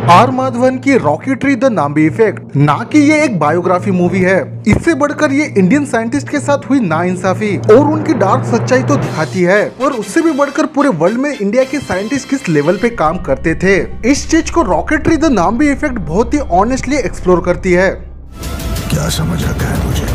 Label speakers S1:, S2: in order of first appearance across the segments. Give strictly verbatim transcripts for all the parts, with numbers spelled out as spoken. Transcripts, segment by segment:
S1: Are Madhavan की rocketry the Nambi effect ना कि ये एक बायोग्राफी मूवी है, इससे बढ़कर ये इंडियन साइंटिस्ट के साथ हुई नाइंसाफी और उनकी डार्क सच्चाई तो दिखाती है, और उससे भी बढ़कर पूरे वर्ल्ड में इंडिया के साइंटिस्ट किस लेवल पे काम करते थे। इस चीज को रॉकेटरी द नाम्बी इफेक्ट बहुत ही ऑनेस्टली एक्सप्लोर करती है।
S2: क्या समझ आता है मुझे?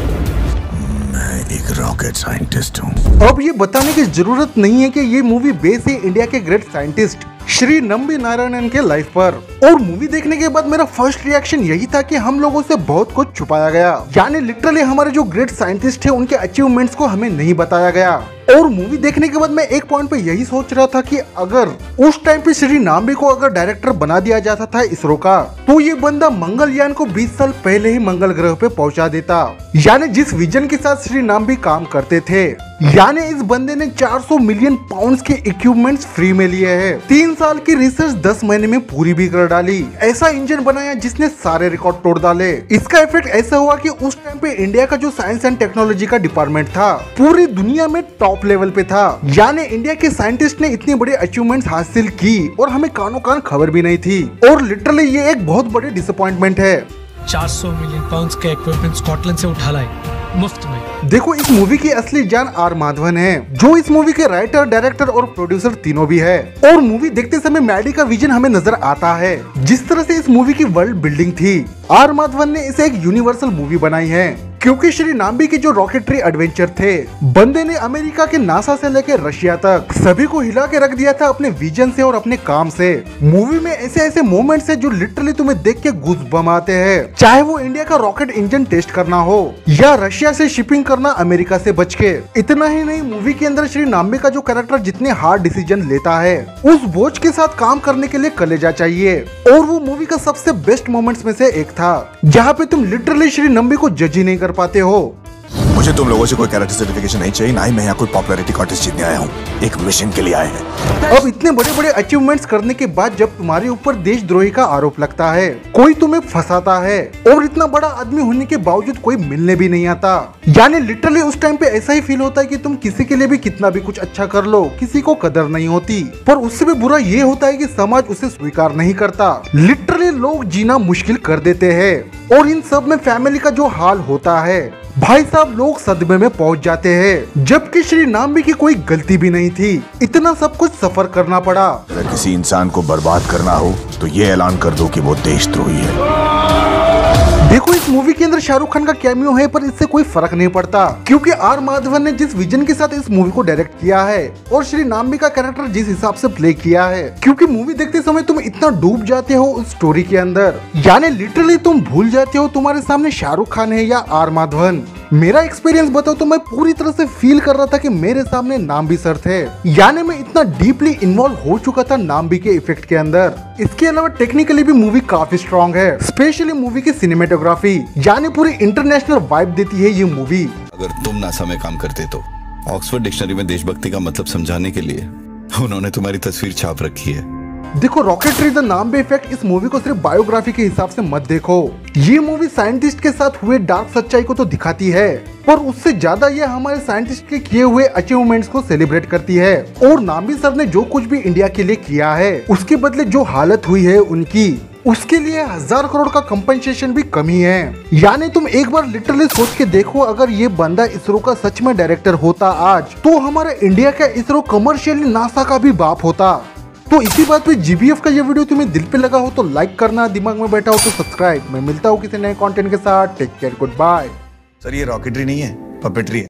S2: मैं एक रॉकेट साइंटिस्ट हूँ।
S1: अब ये बताने की जरूरत नहीं है कि ये मूवी बेस है इंडिया के ग्रेट साइंटिस्ट श्री नंबी नारायणन के लाइफ पर, और मूवी देखने के बाद मेरा फर्स्ट रिएक्शन यही था कि हम लोगों से बहुत कुछ छुपाया गया, यानी लिटरली हमारे जो ग्रेट साइंटिस्ट है उनके अचीवमेंट्स को हमें नहीं बताया गया। और मूवी देखने के बाद मैं एक पॉइंट पे यही सोच रहा था कि अगर उस टाइम पे श्री नाम्बी को अगर डायरेक्टर बना दिया जाता था इसरो का, तो ये बंदा मंगलयान को बीस साल पहले ही मंगल ग्रह पे पहुंचा देता, यानी जिस विजन के साथ श्री नाम्बी काम करते थे। यानी इस बंदे ने चार सौ मिलियन पाउंड्स के इक्विपमेंट्स फ्री में लिए हैं, तीन साल की रिसर्च दस महीने में पूरी भी कर डाली, ऐसा इंजन बनाया जिसने सारे रिकॉर्ड तोड़ डाले। इसका इफेक्ट ऐसा हुआ कि उस टाइम पे इंडिया का जो साइंस एंड टेक्नोलॉजी का डिपार्टमेंट था पूरी दुनिया में टॉप लेवल पे था, यानी इंडिया के साइंटिस्ट ने इतनी बड़ी अचीवमेंट्स हासिल की और हमें कानों कान खबर भी नहीं थी, और लिटरली ये एक बहुत बड़ी डिसअपॉइंटमेंट है।
S3: चार सौ मिलियन पाउंड्स के इक्विपमेंट स्कॉटलैंड से उठा लाए मुफ्त में।
S1: देखो, इस मूवी की असली जान आर माधवन है, जो इस मूवी के राइटर, डायरेक्टर और प्रोड्यूसर तीनों भी है। और मूवी देखते समय मैडी का विजन हमें नजर आता है, जिस तरह से इस मूवी की वर्ल्ड बिल्डिंग थी। आर माधवन ने इसे एक यूनिवर्सल मूवी बनाई है, क्योंकि श्री नाम्बी के जो रॉकेटरी एडवेंचर थे, बंदे ने अमेरिका के नासा से लेकर रशिया तक सभी को हिला के रख दिया था अपने विजन से और अपने काम से। मूवी में ऐसे ऐसे मोमेंट्स है जो लिटरली तुम्हें देख के गूज़बम्प आते हैं, चाहे वो इंडिया का रॉकेट इंजन टेस्ट करना हो या रशिया से शिपिंग करना अमेरिका से बच के। इतना ही नहीं, मूवी के अंदर श्री नाम्बी का जो कैरेक्टर जितने हार्ड डिसीजन लेता है, उस बोझ के साथ काम करने के लिए कलेजा चाहिए, और वो मूवी का सबसे बेस्ट मोमेंट्स में से एक था, जहाँ पे तुम लिटरली श्री नाम्बी को जज ही नहीं कर पाते हो।
S2: मुझे तुम लोगों से कोई कैरेक्टर सर्टिफिकेशन नहीं चाहिए, ना ही मैं यहाँ कोई पॉपुलैरिटी कॉन्टेस्ट जीतने आया हूँ, एक मिशन के लिए आए हैं।
S1: अब इतने बड़े बड़े अचीवमेंट्स करने के बाद जब तुम्हारे ऊपर देशद्रोही का आरोप लगता है, कोई तुम्हें फंसाता है, और इतना बड़ा आदमी होने के बावजूद कोई मिलने भी नहीं आता, यानी लिटरली उस टाइम पे ऐसा ही फील होता है कि तुम किसी के लिए भी कितना भी कुछ अच्छा कर लो, किसी को कदर नहीं होती। पर उससे भी बुरा ये होता है कि समाज उसे स्वीकार नहीं करता, लिटरली लोग जीना मुश्किल कर देते हैं। और इन सब में फैमिली का जो हाल होता है, भाई साहब, लोग सदमे में पहुंच जाते हैं, जबकि श्री नाम्बी की कोई गलती भी नहीं थी, इतना सब कुछ सफर करना पड़ा।
S2: अगर किसी इंसान को बर्बाद करना हो तो ये ऐलान कर दो कि वो देशद्रोही है।
S1: देखो, इस मूवी के अंदर शाहरुख खान का कैमियो है, पर इससे कोई फर्क नहीं पड़ता, क्योंकि आर माधवन ने जिस विजन के साथ इस मूवी को डायरेक्ट किया है और श्री नाम्बी का कैरेक्टर जिस हिसाब से प्ले किया है, क्योंकि मूवी देखते समय तुम इतना डूब जाते हो उस स्टोरी के अंदर, यानी लिटरली तुम भूल जाते हो तुम्हारे सामने शाहरुख खान है या आर माधवन। मेरा एक्सपीरियंस बताओ तो मैं पूरी तरह से फील कर रहा था कि मेरे सामने नाम्बी सर थे, यानी मैं इतना डीपली इन्वॉल्व हो चुका था नाम्बी के इफेक्ट के अंदर। इसके अलावा टेक्निकली भी मूवी काफी स्ट्रॉन्ग है, स्पेशली मूवी की सिनेमेटोग्राफी, यानी पूरी इंटरनेशनल वाइब देती है ये मूवी।
S4: अगर तुम नासा में काम करते तो ऑक्सफोर्ड डिक्शनरी में देशभक्ति का मतलब समझाने के लिए उन्होंने तुम्हारी तस्वीर छाप रखी है।
S1: देखो, रॉकेटरी द नाम्बी इफेक्ट इस मूवी को सिर्फ बायोग्राफी के हिसाब से मत देखो, ये मूवी साइंटिस्ट के साथ हुए डार्क सच्चाई को तो दिखाती है, पर उससे ज्यादा ये हमारे साइंटिस्ट के किए हुए अचीवमेंट्स को सेलिब्रेट करती है। और नाम्बी सर ने जो कुछ भी इंडिया के लिए किया है, उसके बदले जो हालत हुई है उनकी, उसके लिए हजार करोड़ का कंपनसेशन भी कमी है। यानी तुम एक बार लिटरली सोच के देखो, अगर ये बंदा इसरो का सच में डायरेक्टर होता आज, तो हमारे इंडिया का इसरो कमर्शियली नासा का भी बाप होता। तो इसी बात पे जीबीएफ का ये वीडियो तुम्हें दिल पे लगा हो तो लाइक करना, दिमाग में बैठा हो तो सब्सक्राइब। मैं मिलता हूँ किसी नए कंटेंट के साथ। Take care, goodbye.
S2: Sir, ये रॉकेटरी नहीं है, पपेटरी है।